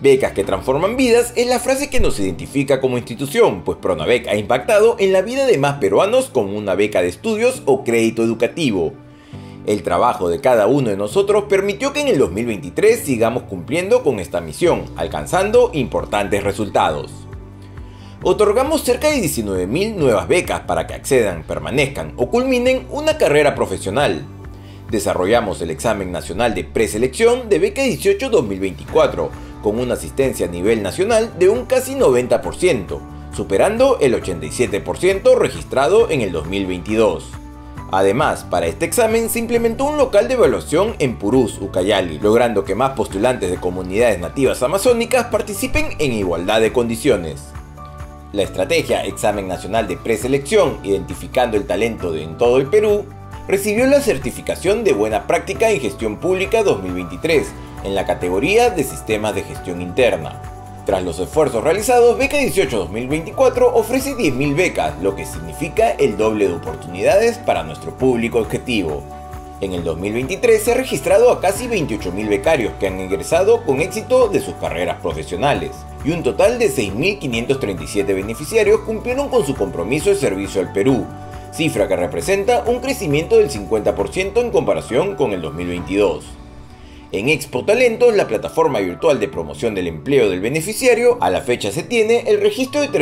Becas que transforman vidas es la frase que nos identifica como institución, pues Pronabec ha impactado en la vida de más peruanos con una beca de estudios o crédito educativo. El trabajo de cada uno de nosotros permitió que en el 2023 sigamos cumpliendo con esta misión, alcanzando importantes resultados. Otorgamos cerca de 19.000 nuevas becas para que accedan, permanezcan o culminen una carrera profesional. Desarrollamos el examen nacional de preselección de beca 18-2024, con una asistencia a nivel nacional de un casi 90%, superando el 87% registrado en el 2022. Además, para este examen se implementó un local de evaluación en Purús, Ucayali, logrando que más postulantes de comunidades nativas amazónicas participen en igualdad de condiciones. La estrategia Examen Nacional de Preselección, identificando el talento en todo el Perú, recibió la certificación de Buena Práctica en Gestión Pública 2023, en la categoría de Sistemas de Gestión Interna. Tras los esfuerzos realizados, Beca 18-2024 ofrece 10.000 becas, lo que significa el doble de oportunidades para nuestro público objetivo. En el 2023 se ha registrado a casi 28.000 becarios que han ingresado con éxito de sus carreras profesionales, y un total de 6.537 beneficiarios cumplieron con su compromiso de servicio al Perú, cifra que representa un crecimiento del 50% en comparación con el 2022. En Expo Talentos, la plataforma virtual de promoción del empleo del beneficiario, a la fecha se tiene el registro de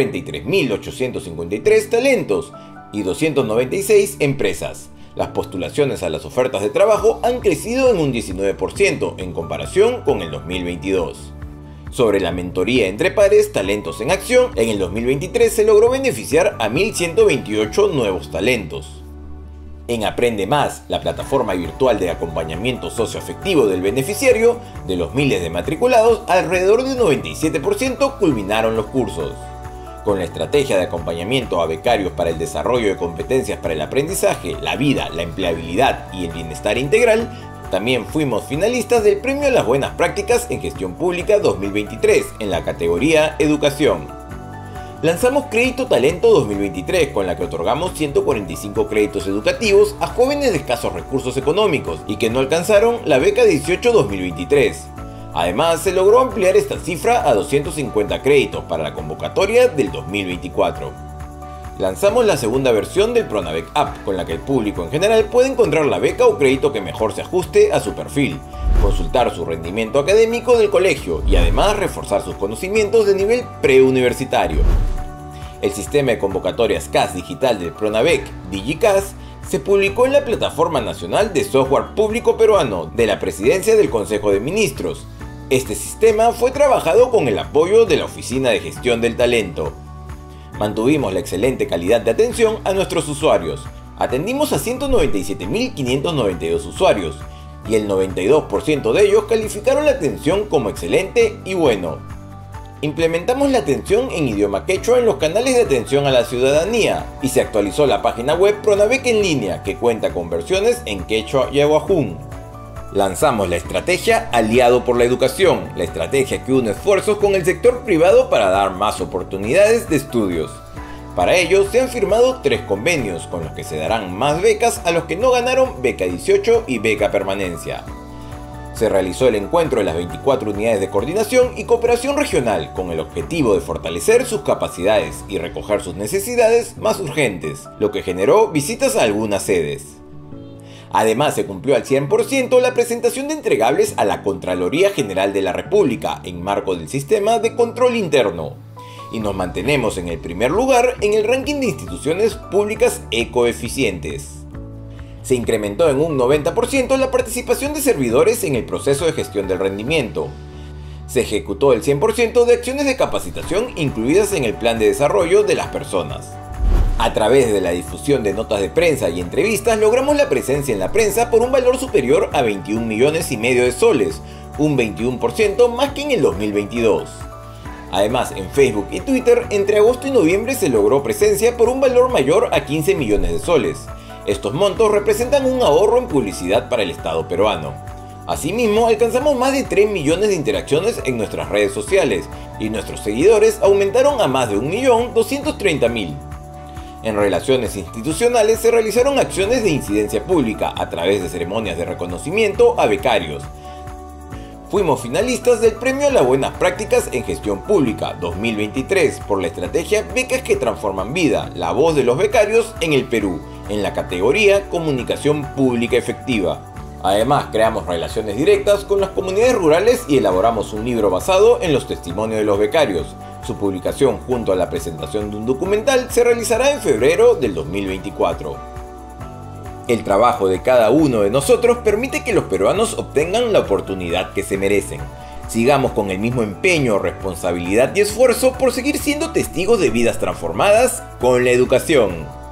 33.853 talentos y 296 empresas. Las postulaciones a las ofertas de trabajo han crecido en un 19% en comparación con el 2022. Sobre la mentoría entre pares, Talentos en Acción, en el 2023 se logró beneficiar a 1.128 nuevos talentos. En Aprende Más, la plataforma virtual de acompañamiento socioafectivo del beneficiario, de los miles de matriculados, alrededor de un 97% culminaron los cursos. Con la estrategia de acompañamiento a becarios para el desarrollo de competencias para el aprendizaje, la vida, la empleabilidad y el bienestar integral, también fuimos finalistas del Premio a las Buenas Prácticas en Gestión Pública 2023 en la categoría Educación. Lanzamos Crédito Talento 2023, con la que otorgamos 145 créditos educativos a jóvenes de escasos recursos económicos y que no alcanzaron la beca 18-2023. Además, se logró ampliar esta cifra a 250 créditos para la convocatoria del 2024. Lanzamos la segunda versión del Pronabec App, con la que el público en general puede encontrar la beca o crédito que mejor se ajuste a su perfil, consultar su rendimiento académico del colegio y además reforzar sus conocimientos de nivel preuniversitario. El sistema de convocatorias CAS digital del Pronabec, DigiCAS, se publicó en la Plataforma Nacional de Software Público Peruano de la Presidencia del Consejo de Ministros. Este sistema fue trabajado con el apoyo de la Oficina de Gestión del Talento. Mantuvimos la excelente calidad de atención a nuestros usuarios. Atendimos a 197.592 usuarios y el 92% de ellos calificaron la atención como excelente y bueno. Implementamos la atención en idioma quechua en los canales de atención a la ciudadanía y se actualizó la página web Pronabec en línea, que cuenta con versiones en quechua y aguajún. Lanzamos la estrategia Aliado por la Educación, la estrategia que une esfuerzos con el sector privado para dar más oportunidades de estudios. Para ello se han firmado 3 convenios con los que se darán más becas a los que no ganaron beca 18 y beca permanencia. Se realizó el encuentro de las 24 unidades de coordinación y cooperación regional con el objetivo de fortalecer sus capacidades y recoger sus necesidades más urgentes, lo que generó visitas a algunas sedes. Además, se cumplió al 100% la presentación de entregables a la Contraloría General de la República en marco del sistema de control interno, y nos mantenemos en el primer lugar en el ranking de instituciones públicas ecoeficientes. Se incrementó en un 90% la participación de servidores en el proceso de gestión del rendimiento. Se ejecutó el 100% de acciones de capacitación incluidas en el plan de desarrollo de las personas. A través de la difusión de notas de prensa y entrevistas logramos la presencia en la prensa por un valor superior a 21,5 millones de soles, un 21% más que en el 2022. Además, en Facebook y Twitter, entre agosto y noviembre se logró presencia por un valor mayor a 15 millones de soles. Estos montos representan un ahorro en publicidad para el Estado peruano. Asimismo, alcanzamos más de 3 millones de interacciones en nuestras redes sociales y nuestros seguidores aumentaron a más de 1.230.000. En relaciones institucionales se realizaron acciones de incidencia pública a través de ceremonias de reconocimiento a becarios. Fuimos finalistas del Premio a las Buenas Prácticas en Gestión Pública 2023 por la estrategia Becas que Transforman Vida, la voz de los becarios en el Perú, en la categoría Comunicación Pública Efectiva. Además, creamos relaciones directas con las comunidades rurales y elaboramos un libro basado en los testimonios de los becarios. Su publicación junto a la presentación de un documental se realizará en febrero del 2024. El trabajo de cada uno de nosotros permite que los peruanos obtengan la oportunidad que se merecen. Sigamos con el mismo empeño, responsabilidad y esfuerzo por seguir siendo testigos de vidas transformadas con la educación.